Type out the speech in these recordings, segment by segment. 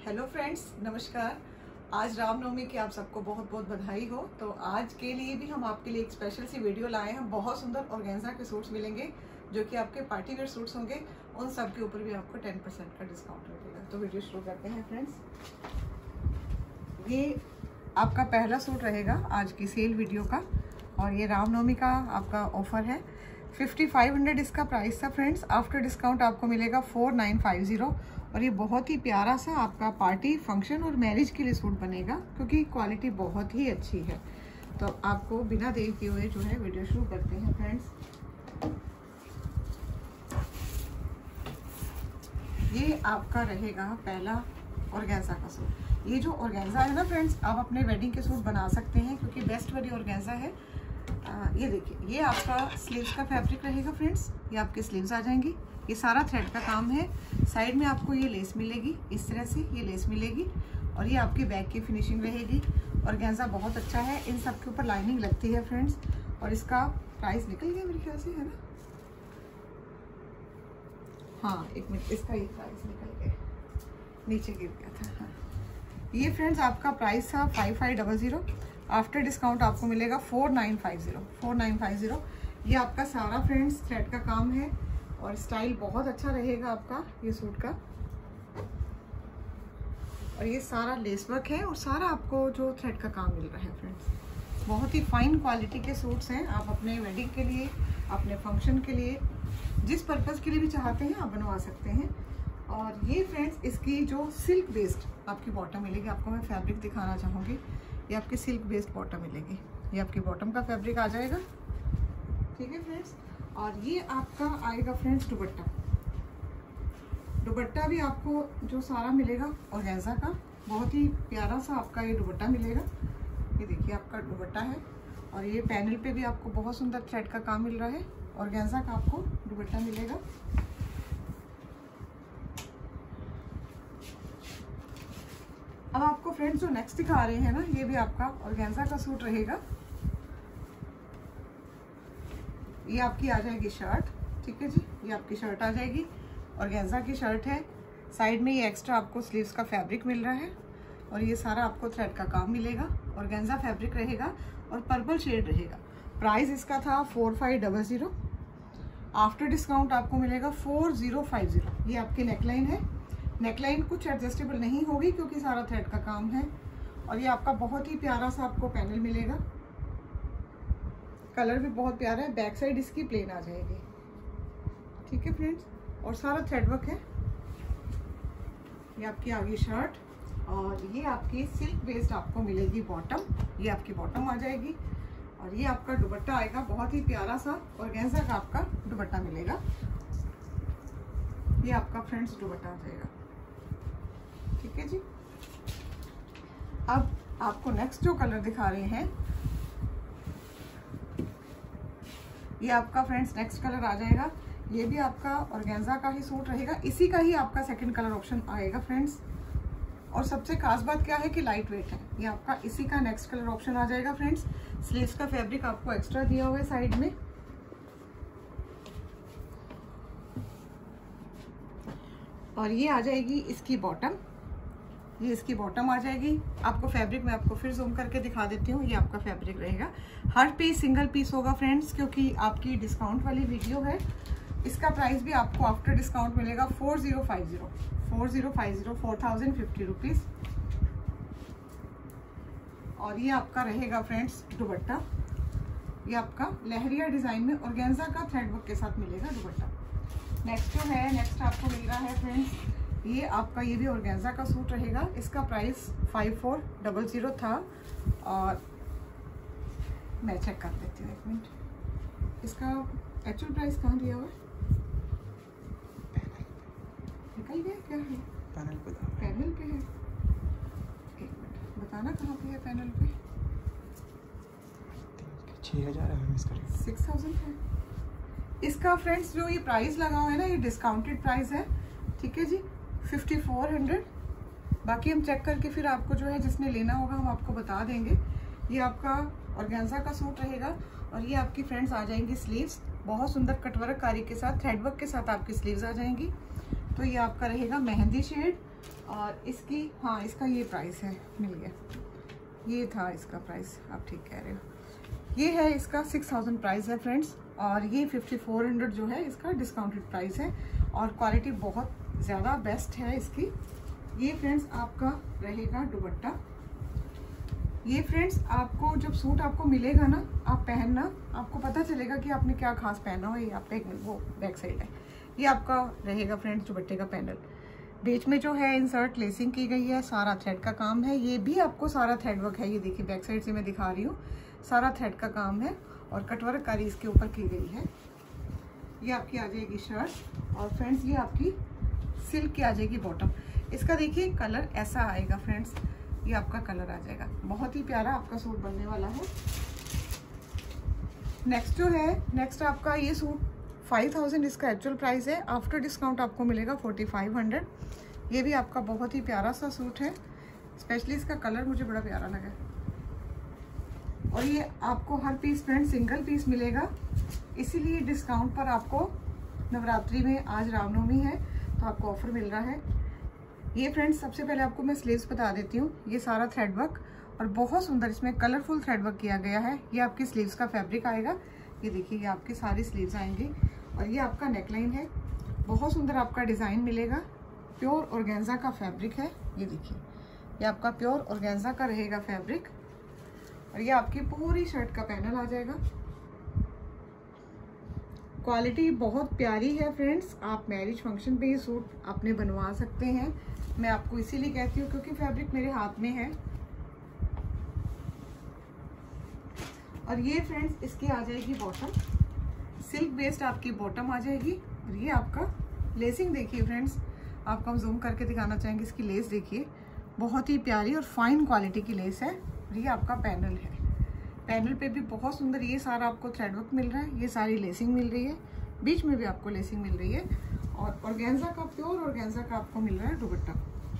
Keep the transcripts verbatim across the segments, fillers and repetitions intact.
Hello friends, नमस्कार। आज रामनवमी की आप सबको बहुत बहुत बधाई हो। तो आज के लिए भी हम आपके लिए एक स्पेशल सी वीडियो लाए हैं। बहुत सुंदर ऑर्गेन्जा के सूट्स मिलेंगे जो कि आपके पार्टी वेयर सूट्स होंगे। उन सब के ऊपर भी आपको टेन परसेंट का डिस्काउंट मिलेगा। तो वीडियो शुरू करते हैं फ्रेंड्स। ये आपका पहला सूट रहेगा आज की सेल वीडियो का और ये रामनवमी का आपका ऑफर है। फिफ्टी फाइव हंड्रेड इसका प्राइस था फ्रेंड्स। आफ्टर डिस्काउंट आपको मिलेगा फोर नाइन फाइव ज़ीरो और ये बहुत ही प्यारा सा आपका पार्टी फंक्शन और मैरिज के लिए सूट बनेगा क्योंकि क्वालिटी बहुत ही अच्छी है। तो आपको बिना देर किए हुए जो है वीडियो शुरू करते हैं फ्रेंड्स। ये आपका रहेगा पहला ऑर्गेन्जा का सूट। ये जो ऑर्गेन्जा है ना फ्रेंड्स, आप अपने वेडिंग के सूट बना सकते हैं क्योंकि बेस्ट वाली ऑर्गेन्जा है। आ, ये देखिए, ये आपका स्लीव्स का फैब्रिक रहेगा फ्रेंड्स। ये आपके स्लीव्स आ जाएंगी। ये सारा थ्रेड का काम है। साइड में आपको ये लेस मिलेगी, इस तरह से ये लेस मिलेगी और ये आपके बैक की फिनिशिंग रहेगी। ऑर्गेन्जा बहुत अच्छा है। इन सब के ऊपर लाइनिंग लगती है फ्रेंड्स और इसका प्राइस निकल गया मेरे ख्याल से, है ना? हाँ, एक मिनट, इसका ये प्राइस निकल गया, नीचे गिर गया था। हाँ, ये फ्रेंड्स आपका प्राइस था five five double zero. After discount आपको मिलेगा four nine five zero four nine five zero. ये आपका सारा फ्रेंड्स थ्रेड का काम है और स्टाइल बहुत अच्छा रहेगा आपका ये सूट का। और ये सारा लेस वर्क है और सारा आपको जो थ्रेड का काम मिल रहा है फ्रेंड्स। बहुत ही फाइन क्वालिटी के सूट्स हैं। आप अपने वेडिंग के लिए, अपने फंक्शन के लिए, जिस पर्पज़ के लिए भी चाहते हैं आप बनवा सकते हैं। और ये फ्रेंड्स इसकी जो सिल्क बेस्ड आपकी बॉटम मिलेगी। आपको मैं फैब्रिक दिखाना चाहूँगी। ये आपकी सिल्क बेस्ड बॉटम मिलेगी। ये आपकी बॉटम का फैब्रिक आ जाएगा, ठीक है फ्रेंड्स। और ये आपका आएगा फ्रेंड्स दुपट्टा। दुपट्टा भी आपको जो सारा मिलेगा ऑर्गेन्जा का, बहुत ही प्यारा सा आपका ये दुपट्टा मिलेगा। ये देखिए आपका दुपट्टा है और ये पैनल पे भी आपको बहुत सुंदर थ्रेड का काम मिल रहा है। ऑर्गेन्जा का आपको दुपट्टा मिलेगा। अब आपको फ्रेंड्स जो नेक्स्ट दिखा रहे हैं ना, ये भी आपका ऑर्गेन्जा का सूट रहेगा। ये आपकी आ जाएगी शर्ट, ठीक है जी। ये आपकी शर्ट आ जाएगी, ऑर्गेन्जा की शर्ट है। साइड में ये एक्स्ट्रा आपको स्लीव्स का फैब्रिक मिल रहा है और ये सारा आपको थ्रेड का काम मिलेगा। ऑर्गेन्जा फैब्रिक रहेगा और पर्पल शेड रहेगा। प्राइस इसका था four five double zero. After discount आपको मिलेगा फोर ज़ीरो फाइव ज़ीरो। ये आपकी नेकलाइन है। नेकलाइन कुछ एडजस्टेबल नहीं होगी क्योंकि सारा थ्रेड का काम है। और ये आपका बहुत ही प्यारा सा आपको पैनल मिलेगा। कलर भी बहुत प्यारा है। बैक साइड इसकी प्लेन आ जाएगी, ठीक है फ्रेंड्स। और सारा थ्रेड वर्क है। ये आपकी आ गई शर्ट और ये आपकी सिल्क बेस्ड आपको मिलेगी बॉटम। ये आपकी बॉटम आ जाएगी और ये आपका दुपट्टा आएगा। बहुत ही प्यारा सा ऑर्गेन्जा का आपका दुपट्टा मिलेगा। ये आपका फ्रेंड्स दुपट्टा आ जाएगा, ठीक है जी। अब आपको नेक्स्ट जो कलर दिखा रहे हैं, ये आपका फ्रेंड्स नेक्स्ट कलर आ जाएगा। ये भी आपका ऑर्गेन्जा का ही सूट रहेगा। इसी का ही आपका सेकंड कलर ऑप्शन आएगा फ्रेंड्स। और सबसे खास बात क्या है कि लाइट वेट है। ये आपका इसी का नेक्स्ट कलर ऑप्शन आ जाएगा फ्रेंड्स। स्लीव्स का फैब्रिक आपको एक्स्ट्रा दिया हुआ है साइड में। और ये आ जाएगी इसकी बॉटम। ये इसकी बॉटम आ जाएगी। आपको फैब्रिक में आपको फिर जूम करके दिखा देती हूँ। ये आपका फैब्रिक रहेगा। हर पीस सिंगल पीस होगा फ्रेंड्स क्योंकि आपकी डिस्काउंट वाली वीडियो है। इसका प्राइस भी आपको आफ्टर डिस्काउंट मिलेगा four zero five zero four zero five zero four thousand fifty rupees. और ये आपका रहेगा फ्रेंड्स दुपट्टा। ये आपका लहरिया डिजाइन में ऑर्गेन्जा का थ्रेड वर्क के साथ मिलेगा दुपट्टा। नेक्स्ट जो है, नेक्स्ट आपको मिल रहा है फ्रेंड्स, ये आपका ये भी ऑर्गेन्जा का सूट रहेगा। इसका price five four double zero था और मैं चेक कर देती हूँ एक मिनट। इसका एक्चुअल प्राइस कहाँ दिया हुआ है? निकल गया क्या है? पैनल पे पैनल पे है। एक मिनट, बताना कहाँ पे है पैनल पे? छः हज़ार है, सिक्स थाउजेंड है इसका फ्रेंड्स। जो ये प्राइस लगा हुआ है ना, ये डिस्काउंटेड प्राइस है, ठीक है जी, फिफ्टी फोर हंड्रेड। बाकी हम चेक करके फिर आपको जो है जिसने लेना होगा हम आपको बता देंगे। ये आपका ऑर्गेन्जा का सूट रहेगा और ये आपकी फ्रेंड्स आ जाएंगी स्लीव्स। बहुत सुंदर कटवर्क कारी के साथ, थ्रेडवर्क के साथ आपकी स्लीव्स आ जाएंगी। तो ये आपका रहेगा मेहंदी शेड और इसकी हाँ इसका ये प्राइस है, मिल गया, ये था इसका प्राइस, आप ठीक कह रहे हो। ये है इसका सिक्स थाउजेंड प्राइस है फ्रेंड्स, और ये फिफ्टी फोर हंड्रेड जो है इसका डिस्काउंटेड प्राइस है, और क्वालिटी बहुत ज़्यादा बेस्ट है इसकी। ये फ्रेंड्स आपका रहेगा दुपट्टा। ये फ्रेंड्स आपको जब सूट आपको मिलेगा ना, आप पहनना, आपको पता चलेगा कि आपने क्या खास पहना हो। ये आपका एक वो बैक साइड है, ये आपका रहेगा फ्रेंड्स दुपट्टे का पैनल। बीच में जो है इंसर्ट लेसिंग की गई है, सारा थ्रेड का काम है, ये भी आपको सारा थ्रेड वर्क है। ये देखिए बैक साइड से मैं दिखा रही हूँ, सारा थ्रेड का काम है और कटवर्क कारी इसके ऊपर की गई है। ये आपकी आ जाएगी शर्ट, और फ्रेंड्स ये आपकी सिल्क की आ जाएगी बॉटम। इसका देखिए कलर ऐसा आएगा फ्रेंड्स, ये आपका कलर आ जाएगा, बहुत ही प्यारा आपका सूट बनने वाला है। नेक्स्ट जो है, नेक्स्ट आपका ये सूट फाइव थाउजेंड इसका एक्चुअल प्राइस है, आफ्टर डिस्काउंट आपको मिलेगा फोर्टी फाइव हंड्रेड। ये भी आपका बहुत ही प्यारा सा सूट है, स्पेशली इसका कलर मुझे बड़ा प्यारा लगा। और ये आपको हर पीस फ्रेंड सिंगल पीस मिलेगा, इसीलिए डिस्काउंट पर आपको नवरात्रि में, आज रामनवमी है तो आपको ऑफर मिल रहा है। ये फ्रेंड्स सबसे पहले आपको मैं स्लीव्स बता देती हूँ। ये सारा थ्रेड वर्क और बहुत सुंदर इसमें कलरफुल थ्रेड वर्क किया गया है। ये आपकी स्लीव्स का फैब्रिक आएगा, ये देखिए ये आपकी सारी स्लीव्स आएंगी, और ये आपका नेकलाइन है, बहुत सुंदर आपका डिज़ाइन मिलेगा। प्योर ऑर्गेन्जा का फैब्रिक है, ये देखिए ये आपका प्योर ऑर्गेन्जा का रहेगा फैब्रिक, और ये आपकी पूरी शर्ट का पैनल आ जाएगा। क्वालिटी बहुत प्यारी है फ्रेंड्स, आप मैरिज फंक्शन पे ये सूट आपने बनवा सकते हैं। मैं आपको इसीलिए कहती हूँ क्योंकि फैब्रिक मेरे हाथ में है। और ये फ्रेंड्स इसकी आ जाएगी बॉटम, सिल्क बेस्ड आपकी बॉटम आ जाएगी। और ये आपका लेसिंग देखिए फ्रेंड्स, आपको हम जूम करके दिखाना चाहेंगे, इसकी लेस देखिए बहुत ही प्यारी और फाइन क्वालिटी की लेस है। और ये आपका पैनल है, पैनल पे भी बहुत सुंदर ये सारा आपको थ्रेड वर्क मिल रहा है, ये सारी लेसिंग मिल रही है, बीच में भी आपको लेसिंग मिल रही है, और ऑर्गेन्जा का प्योर ऑर्गेन्जा का आपको मिल रहा है दुपट्टा।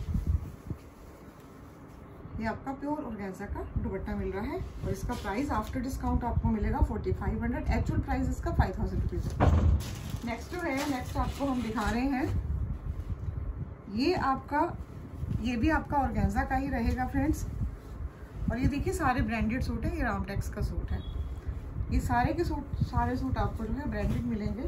ये आपका प्योर ऑर्गेन्जा का दुपट्टा मिल रहा है, और इसका प्राइस आफ्टर डिस्काउंट आपको मिलेगा forty five hundred. Actual price इसका फाइव थाउजेंड रुपीज है। नेक्स्ट जो है, नेक्स्ट आपको हम दिखा रहे हैं, ये आपका, ये भी आपका ऑर्गेन्जा का ही रहेगा फ्रेंड्स। और ये देखिए सारे ब्रांडेड सूट है, ये रामटेक्स का सूट है। ये सारे के सूट, सारे सूट आपको जो है ब्रांडेड मिलेंगे।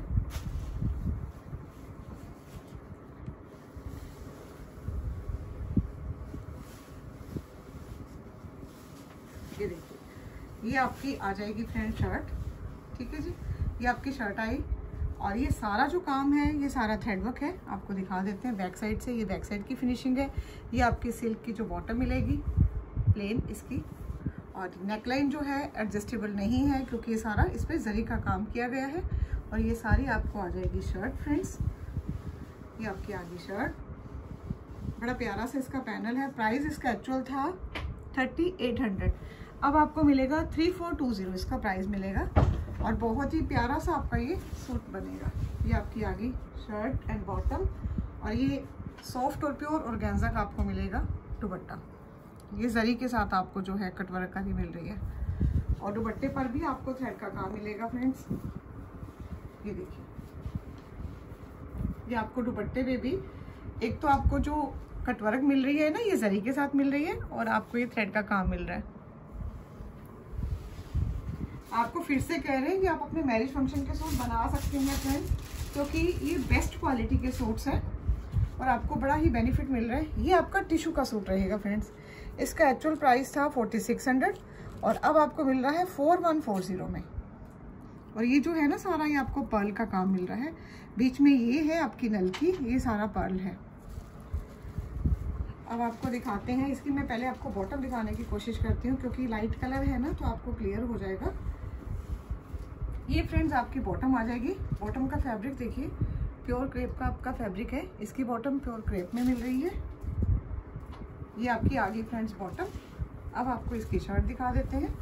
ये देखिए ये आपकी आ जाएगी फ्रेंड शर्ट, ठीक है जी, ये आपकी शर्ट आई, और ये सारा जो काम है ये सारा थ्रेड वर्क है। आपको दिखा देते हैं बैक साइड से, ये बैक साइड की फिनिशिंग है। ये आपकी सिल्क की जो बॉटम मिलेगी प्लेन इसकी, और नेकलाइन जो है एडजस्टेबल नहीं है क्योंकि ये सारा इस पर जरी का काम किया गया है। और ये सारी आपको आ जाएगी शर्ट फ्रेंड्स, ये आपकी आ गई शर्ट, बड़ा प्यारा सा इसका पैनल है। प्राइस इसका एक्चुअल था थर्टी एट हंड्रेड, अब आपको मिलेगा थ्री फोर टू ज़ीरो इसका प्राइस मिलेगा, और बहुत ही प्यारा सा आपका ये सूट बनेगा। ये आपकी आ गई शर्ट एंड बॉटम, और ये सॉफ्ट और प्योर ऑर्गेन्जा का आपको मिलेगा दुपट्टा। ये जरी के साथ आपको जो है कटवर्क का भी मिल रही है, और दुपट्टे पर भी आपको थ्रेड का काम मिलेगा फ्रेंड्स। ये देखिए ये आपको दुपट्टे पे भी एक तो आपको जो कटवर्क मिल रही है ना, ये जरी के साथ मिल रही है, और आपको ये थ्रेड का काम मिल रहा है। आपको फिर से कह रहे हैं कि आप अपने मैरिज फंक्शन के सूट बना सकते हैं फ्रेंड्स, क्योंकि ये बेस्ट क्वालिटी के सूट्स हैं और आपको बड़ा ही बेनिफिट मिल रहा है। ये आपका टिश्यू का सूट रहेगा फ्रेंड्स, इसका एक्चुअल प्राइस था फोर्टी सिक्स हंड्रेड, और अब आपको मिल रहा है फोर वन फोर ज़ीरो में। और ये जो है ना सारा, ये आपको पर्ल का काम मिल रहा है, बीच में ये है आपकी नल की, ये सारा पर्ल है। अब आपको दिखाते हैं, इसकी मैं पहले आपको बॉटम दिखाने की कोशिश करती हूँ क्योंकि लाइट कलर है ना तो आपको क्लियर हो जाएगा। ये फ्रेंड्स आपकी बॉटम आ जाएगी, बॉटम का फैब्रिक देखिए प्योर क्रेप का आपका फैब्रिक है, इसकी बॉटम प्योर क्रेप में मिल रही है। ये आपकी आ गई फ्रेंड्स बॉटम। अब आपको इसकी शर्ट दिखा देते हैं,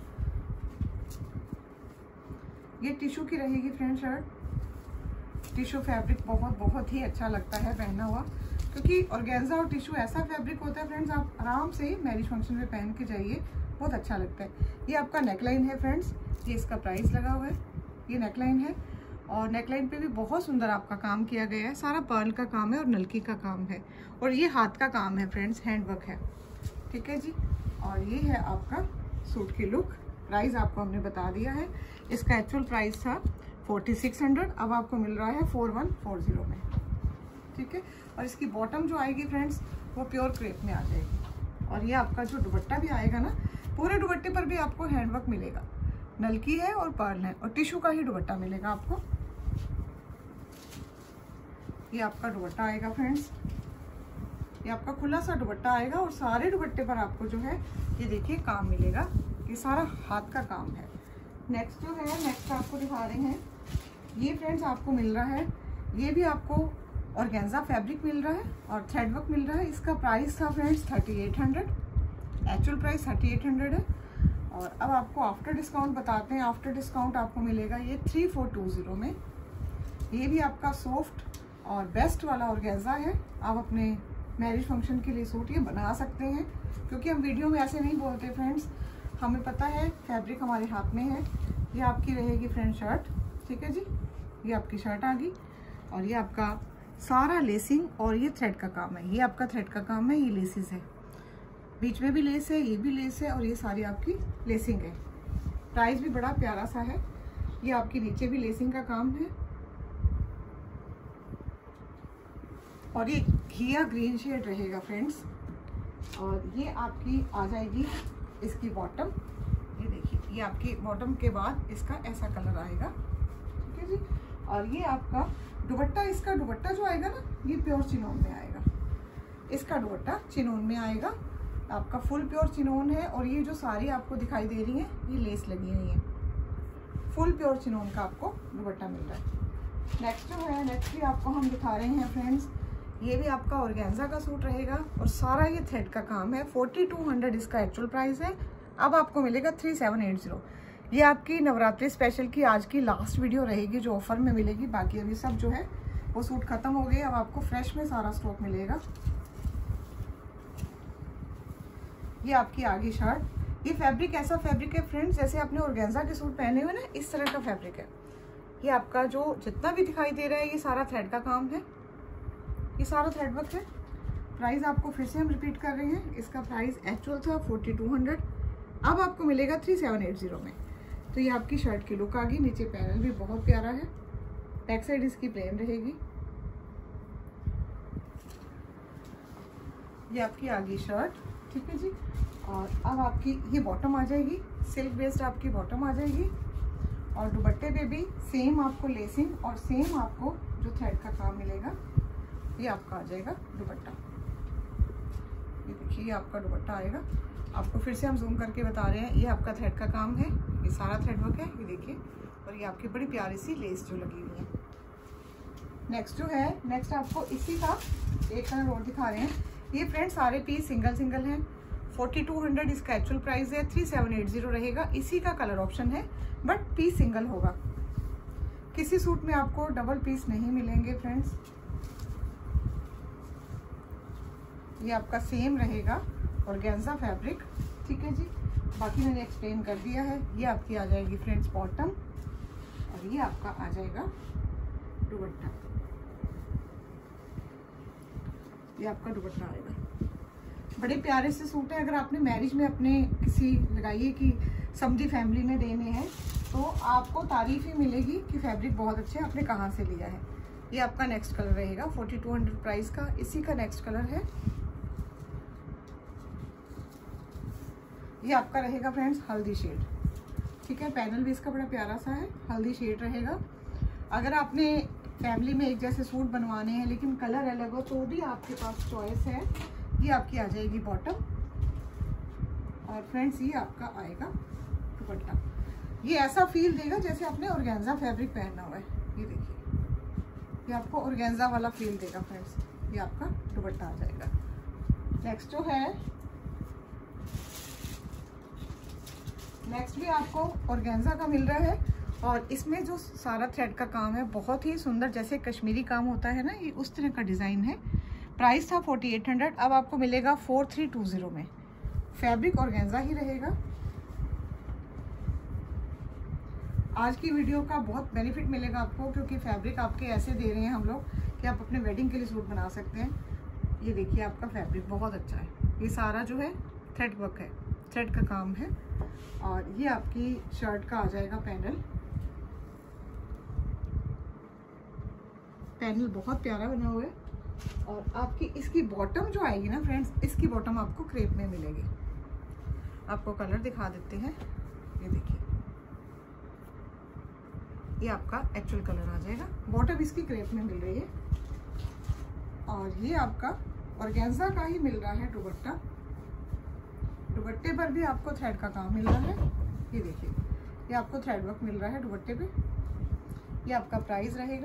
ये टिश्यू की रहेगी फ्रेंड शर्ट। टिश्यू फैब्रिक बहुत बहुत ही अच्छा लगता है पहना हुआ, क्योंकि ऑर्गेन्जा और टिश्यू ऐसा फैब्रिक होता है फ्रेंड्स, आप आराम से मैरिज फंक्शन में पहन के जाइए, बहुत अच्छा लगता है। ये आपका नेकलाइन है फ्रेंड्स, ये इसका प्राइस लगा हुआ है, ये नेकलाइन है, और नेकलाइन पे भी बहुत सुंदर आपका काम किया गया है, सारा पर्ल का काम है और नलकी का काम है और ये हाथ का काम है फ्रेंड्स, हैंडवर्क है, ठीक है जी। और ये है आपका सूट की लुक। प्राइस आपको हमने बता दिया है, इसका एक्चुअल प्राइस था फोर्टी सिक्स हंड्रेड, अब आपको मिल रहा है फोर वन फोर जीरो में, ठीक है। और इसकी बॉटम जो आएगी फ्रेंड्स वो प्योर क्रेप में आ जाएगी। और ये आपका जो दुपट्टा भी आएगा ना, पूरे दुपट्टे पर भी आपको हैंडवर्क मिलेगा, नलकी है और पर्ल है और टिश्यू का ही दुपट्टा मिलेगा आपको। ये आपका दुपट्टा आएगा फ्रेंड्स, ये आपका खुला सा दुपट्टा आएगा और सारे दुपट्टे पर आपको जो है ये देखिए काम मिलेगा, ये सारा हाथ का काम है। नेक्स्ट जो है, नेक्स्ट आपको दिखा रहे हैं, ये फ्रेंड्स आपको मिल रहा है, ये भी आपको ऑर्गेन्जा फैब्रिक मिल रहा है और थ्रेड वर्क मिल रहा है। इसका प्राइस था friends thirty eight hundred, actual price thirty eight hundred है। और अब आपको आफ्टर डिस्काउंट बताते हैं, आफ्टर डिस्काउंट आपको मिलेगा ये थ्री फोर टू ज़ीरो में। ये भी आपका सॉफ्ट और बेस्ट वाला ऑर्गेन्जा है, आप अपने मैरिज फंक्शन के लिए सूट ये बना सकते हैं, क्योंकि हम वीडियो में ऐसे नहीं बोलते फ्रेंड्स, हमें पता है फैब्रिक हमारे हाथ में है। ये आपकी रहेगी फ्रेंड शर्ट, ठीक है जी, ये आपकी शर्ट आ गई और ये आपका सारा लेसिंग और ये थ्रेड का काम है, ये आपका थ्रेड का काम है, ये लेसिस है, बीच में भी लेस है, ये भी लेस है और ये सारी आपकी लेसिंग है। प्राइस भी बड़ा प्यारा सा है, ये आपकी नीचे भी लेसिंग का काम है और ये घिया ग्रीन शेड रहेगा फ्रेंड्स। और ये आपकी आ जाएगी इसकी बॉटम, ये देखिए, ये आपकी बॉटम के बाद इसका ऐसा कलर आएगा, ठीक है जी। और ये आपका दुपट्टा, इसका दुपट्टा जो आएगा ना ये प्योर चिनोन में आएगा, इसका दुपट्टा चिनोन में आएगा, आपका फुल प्योर चिनोन है। और ये जो सारी आपको दिखाई दे रही है ये लेस लगी हुई है, फुल प्योर चिनोन का आपको दुपट्टा मिल रहा है। नेक्स्ट जो है, नेक्स्ट भी आपको हम दिखा रहे हैं फ्रेंड्स, ये भी आपका ऑर्गेन्जा का सूट रहेगा और सारा ये थ्रेड का काम है। फोर्टी टू हंड्रेड इसका एक्चुअल प्राइस है, अब आपको मिलेगा थ्री सेवन एट जीरो। ये आपकी नवरात्रि स्पेशल की आज की लास्ट वीडियो रहेगी जो ऑफर में मिलेगी, बाकी अभी सब जो है वो सूट खत्म हो गए, अब आपको फ्रेश में सारा स्टॉक मिलेगा। ये आपकी आगे शर्ट, ये फैब्रिक ऐसा फैब्रिक है फ्रेंड्स जैसे आपने ऑर्गेन्जा के सूट पहने हुए ना, इस तरह का फैब्रिक है। ये आपका जो जितना भी दिखाई दे रहा है ये सारा थ्रेड का काम है, ये सारा थ्रेड वर्क है। प्राइस आपको फिर से हम रिपीट कर रहे हैं, इसका प्राइस एक्चुअल था फोर्टी टू हंड्रेड, अब आपको मिलेगा थ्री सेवन एट जीरो में। तो ये आपकी शर्ट की लुक आ गई, नीचे पैनल भी बहुत प्यारा है, बैक साइड इसकी प्लेन रहेगी। ये आपकी आ गई शर्ट, ठीक है जी। और अब आपकी ये बॉटम आ जाएगी, सिल्क बेस्ड आपकी बॉटम आ जाएगी और दुपट्टे पे भी सेम आपको लेसिंग और सेम आपको जो थ्रेड का काम मिलेगा, ये आपका आ जाएगा दुपट्टा। ये देखिए, ये आपका दुपट्टा आएगा, आपको फिर से हम जूम करके बता रहे हैं, ये आपका थ्रेड का काम है, ये सारा थ्रेड वर्क है, ये देखिए। और ये आपकी बड़ी प्यारी सी लेस जो लगी हुई है। नेक्स्ट जो है, नेक्स्ट आपको इसी का एक कलर और दिखा रहे हैं। ये फ्रेंड्स सारे पीस सिंगल सिंगल हैं, फोर्टी टू हंड्रेड इसका एक्चुअल प्राइस है, थ्री सेवन एट जीरो रहेगा। इसी का कलर ऑप्शन है बट पीस सिंगल होगा, किसी सूट में आपको डबल पीस नहीं मिलेंगे फ्रेंड्स। ये आपका सेम रहेगा ऑर्गेन्जा फैब्रिक, ठीक है जी। बाकी मैंने एक्सप्लेन कर दिया है। ये आपकी आ जाएगी फ्रेंड्स बॉटम और ये आपका आ जाएगा दुपट्टा, ये आपका दुपट्टा आएगा। बड़े प्यारे से सूट है, अगर आपने मैरिज में अपने किसी लगाइए कि समझी फैमिली में देने हैं तो आपको तारीफ ही मिलेगी कि फैब्रिक बहुत अच्छे है, आपने कहाँ से लिया है। ये आपका नेक्स्ट कलर रहेगा फोर्टी टू हंड्रेड प्राइस का, इसी का नेक्स्ट कलर है। ये आपका रहेगा फ्रेंड्स हल्दी शेड, ठीक है। पैनल भी इसका बड़ा प्यारा सा है, हल्दी शेड रहेगा। अगर आपने फैमिली में एक जैसे सूट बनवाने हैं लेकिन कलर अलग हो तो भी आपके पास चॉइस है। ये आपकी आ जाएगी बॉटम और फ्रेंड्स ये आपका आएगा दुपट्टा। ये ऐसा फील देगा जैसे आपने ऑर्गेन्जा फैब्रिक पहना हुआ है, ये देखिए, ये आपको ऑर्गेन्जा वाला फील देगा फ्रेंड्स। ये आपका दुपट्टा आ जाएगा। नेक्स्ट जो है, नेक्स्ट भी आपको ऑर्गेन्जा का मिल रहा है और इसमें जो सारा थ्रेड का काम है बहुत ही सुंदर, जैसे कश्मीरी काम होता है ना, ये उस तरह का डिज़ाइन है। प्राइस था फोर्टी एट हंड्रेड, अब आपको मिलेगा फोर थ्री टू ज़ीरो में। फैब्रिक ऑर्गेन्जा ही रहेगा आज की वीडियो का बहुत बेनिफिट मिलेगा आपको, क्योंकि फैब्रिक आपके ऐसे दे रहे हैं हम लोग कि आप अपने वेडिंग के लिए सूट बना सकते हैं। ये देखिए आपका फैब्रिक बहुत अच्छा है। ये सारा जो है थ्रेड वर्क है, थ्रेड का काम है। और ये आपकी शर्ट का आ जाएगा पैनल। पैनल बहुत प्यारा बना हुआ है। और आपकी इसकी बॉटम जो आएगी ना फ्रेंड्स, इसकी बॉटम आपको क्रेप में मिलेगी। आपको कलर दिखा देते हैं। ये देखिए, ये आपका एक्चुअल कलर आ जाएगा। बॉटम इसकी क्रेप में मिल रही है। और ये आपका ऑर्गेन्जा का ही मिल रहा है दुपट्टा। दुपट्टे पर भी आपको थ्रेड का काम मिल रहा है। ये देखिए, ये आपको थ्रेड वर्क मिल रहा है दुपट्टे पे। ये आपका प्राइस रहेगा।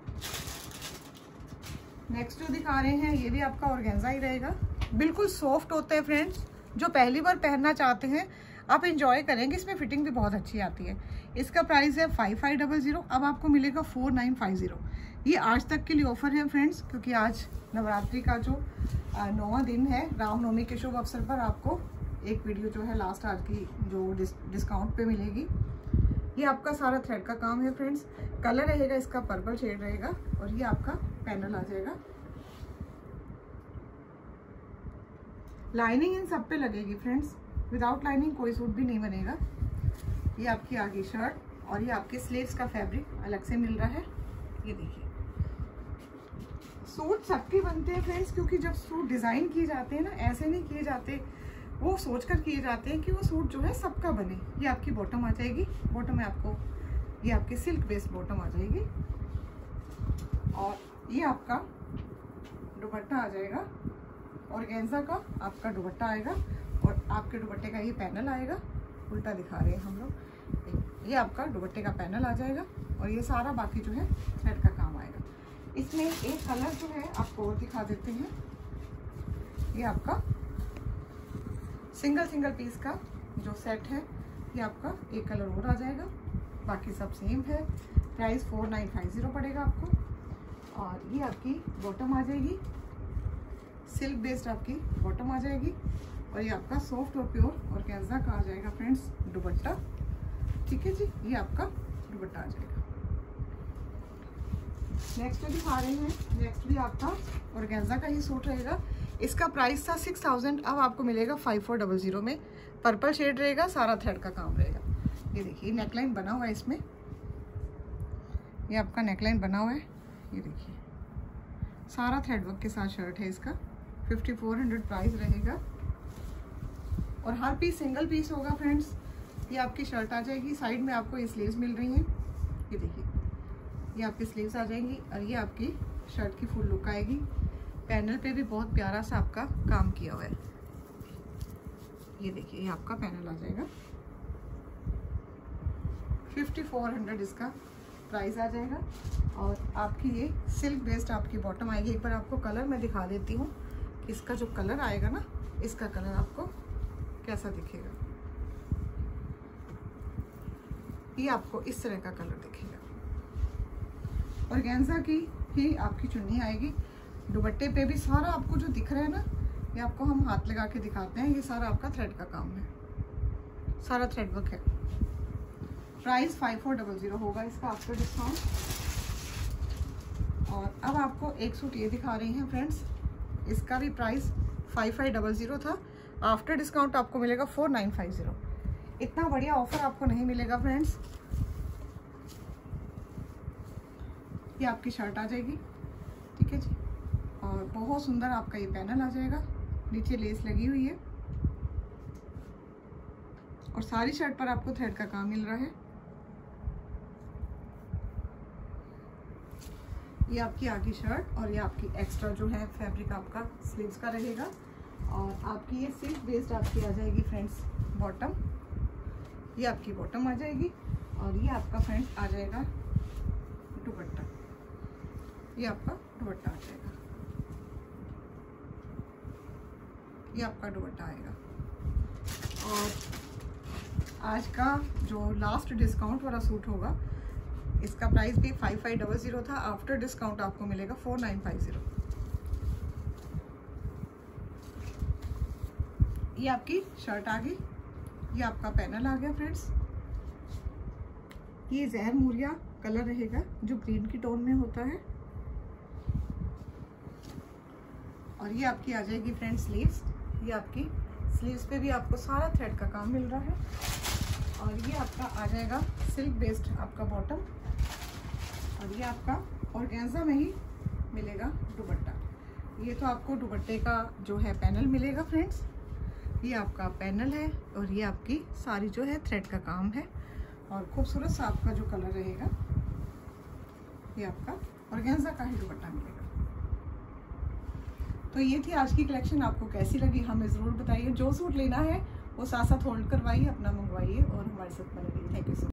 नेक्स्ट जो दिखा रहे हैं ये भी आपका ऑर्गेन्जा ही रहेगा। बिल्कुल सॉफ्ट होता है फ्रेंड्स। जो पहली बार पहनना चाहते हैं आप इंजॉय करेंगे। इसमें फिटिंग भी बहुत अच्छी आती है। इसका प्राइस है फाइव फाइव डबल ज़ीरो। अब आपको मिलेगा फोर नाइन फाइव ज़ीरो। ये आज तक के लिए ऑफर है फ्रेंड्स, क्योंकि आज नवरात्रि का जो नौवां दिन है, रामनवमी के शुभ अवसर पर आपको एक वीडियो जो है लास्ट आज की जो डिस, डिस्काउंट पे मिलेगी। ये आपका सारा थ्रेड का काम है फ्रेंड्स। कलर रहेगा इसका पर्पल शेड रहेगा। और ये आपका पैनल आ जाएगा। लाइनिंग इन सब पे लगेगी फ्रेंड्स। विदाउट लाइनिंग कोई सूट भी नहीं बनेगा। ये आपकी आगे शर्ट और ये आपके स्लीव्स का फैब्रिक अलग से मिल रहा है। ये देखिए, सूट सबके बनते हैं फ्रेंड्स, क्योंकि जब सूट डिजाइन किए जाते हैं ना, ऐसे नहीं किए जाते, वो सोचकर किए जाते हैं कि वो सूट जो है सबका बने। ये आपकी बॉटम आ जाएगी। बॉटम में आपको ये आपकी सिल्क बेस्ड बॉटम आ जाएगी। और ये आपका दुपट्टा आ जाएगा। ऑर्गेन्जा का आपका दुपट्टा आएगा। और आपके दुपट्टे का ये पैनल आएगा। उल्टा दिखा रहे हैं हम लोग। ये आपका दुपट्टे का पैनल आ जाएगा। और ये सारा बाकी जो है थ्रेड का काम आएगा। इसमें एक कलर जो है आपको और दिखा देते हैं। ये आपका सिंगल सिंगल पीस का जो सेट है, ये आपका एक कलर और आ जाएगा। बाकी सब सेम है। Price four nine five zero पड़ेगा आपको। और ये आपकी बॉटम आ जाएगी। सिल्क बेस्ड आपकी बॉटम आ जाएगी। और ये आपका सॉफ्ट और प्योर ऑर्गेन्जा का आ जाएगा फ्रेंड्स दुपट्टा। ठीक है जी, ये आपका दुपट्टा आ जाएगा। नेक्स्ट दिखा रहे हैं। नेक्स्ट भी आपका ऑर्गेन्जा का ही सूट रहेगा। इसका प्राइस था सिक्स थाउजेंड। अब आपको मिलेगा फाइव फोर डबल ज़ीरो में। पर्पल शेड रहेगा। सारा थ्रेड का काम रहेगा। ये देखिए, नेकलाइन बना हुआ है इसमें। ये आपका नेकलाइन बना हुआ है। ये देखिए, सारा थ्रेड वर्क के साथ शर्ट है इसका। फिफ्टी फोर हंड्रेड प्राइस रहेगा। और हर पीस सिंगल पीस होगा फ्रेंड्स। ये आपकी शर्ट आ जाएगी। साइड में आपको ये स्लीव्स मिल रही हैं। ये देखिए, ये आपकी स्लीव्स आ जाएंगी। और ये आपकी शर्ट की फुल लुक आएगी। पैनल पे भी बहुत प्यारा सा आपका काम किया हुआ है। ये देखिए, ये आपका पैनल आ जाएगा। फिफ्टी फोर हंड्रेड इसका प्राइस आ जाएगा। और आपकी ये सिल्क बेस्ड आपकी बॉटम आएगी। एक बार आपको कलर मैं दिखा देती हूँ। इसका जो कलर आएगा ना, इसका कलर आपको कैसा दिखेगा। ये आपको इस तरह का कलर दिखेगा। ऑर्गेन्जा की ही आपकी चुन्नी आएगी। दुपट्टे पे भी सारा आपको जो दिख रहा है ना, ये आपको हम हाथ लगा के दिखाते हैं। ये सारा आपका थ्रेड का काम है। सारा थ्रेड वर्क है। Price five four double zero होगा इसका आफ्टर डिस्काउंट। और अब आपको एक सूट ये दिखा रही हैं फ्रेंड्स। इसका भी price five five double zero था। आफ्टर डिस्काउंट आपको मिलेगा फोर नाइन फाइव ज़ीरो। इतना बढ़िया ऑफर आपको नहीं मिलेगा फ्रेंड्स। ये आपकी शर्ट आ जाएगी। ठीक है जी। और बहुत सुंदर आपका ये पैनल आ जाएगा। नीचे लेस लगी हुई है। और सारी शर्ट पर आपको थ्रेड का काम मिल रहा है। ये आपकी आगे शर्ट और ये आपकी एक्स्ट्रा जो है फैब्रिक आपका स्लीव्स का रहेगा। और आपकी ये सिल्क बेस्ड आपकी आ जाएगी फ्रेंड्स बॉटम। ये आपकी बॉटम आ जाएगी। और ये आपका फ्रेंड्स आ जाएगा दुपट्टा। ये आपका दुपट्टा आ जाएगा। ये आपका दुपट्टा आएगा। और आज का जो लास्ट डिस्काउंट वाला सूट होगा, इसका प्राइस भी फाइव फाइव डबल ज़ीरो था। आफ्टर डिस्काउंट आपको मिलेगा फोर नाइन फाइव ज़ीरो। ये आपकी शर्ट आ गई। ये आपका पैनल आ गया फ्रेंड्स। ये जहर मूरिया कलर रहेगा जो ग्रीन की टोन में होता है। और ये आपकी आ जाएगी फ्रेंड स्लीव्स। ये आपकी स्लीव्स पे भी आपको सारा थ्रेड का काम मिल रहा है। और ये आपका आ जाएगा सिल्क बेस्ड आपका बॉटम, और ये आपका ऑर्गेन्जा में ही मिलेगा दुपट्टा। ये तो आपको दुपट्टे का जो है पैनल मिलेगा फ्रेंड्स। ये आपका पैनल है और ये आपकी सारी जो है थ्रेड का काम है और खूबसूरत सा आपका जो कलर रहेगा, ये आपका ऑर्गेन्जा का ही दुपट्टा मिलेगा। तो ये थी आज की कलेक्शन। आपको कैसी लगी हमें ज़रूर बताइए। जो सूट लेना है वो साथ साथ होल्ड करवाइए, अपना मंगवाइए और हमारे साथ बने रहिए। Thank you so much.